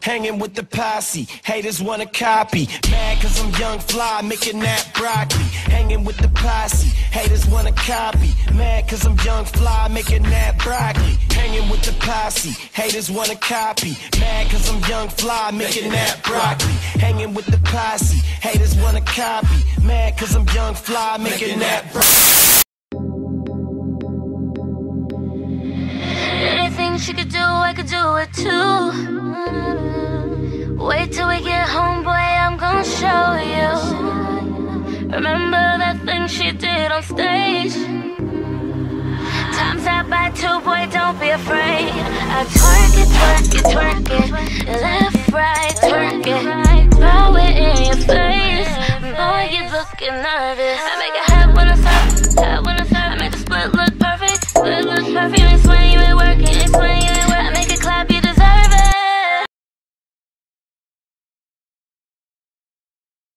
hanging with the posse. Haters wanna copy, mad cause I'm young fly, making that broccoli. Hanging with the posse, haters wanna copy, mad cause I'm young fly, making that broccoli. Hanging with the posse, haters wanna copy, mad cause I'm young fly, making that broccoli. Hanging with the posse, haters wanna copy, mad cause I'm young fly, making that broccoli. Anything she could do, I could do it too. Wait till we get home, boy, I'm gonna show you. Remember that thing she did on stage? Time's out by 2, boy, don't be afraid. I twerk it, twerk it, twerk it. Left, right, twerk it. Throw it in your face. Boy, you're looking nervous. I make it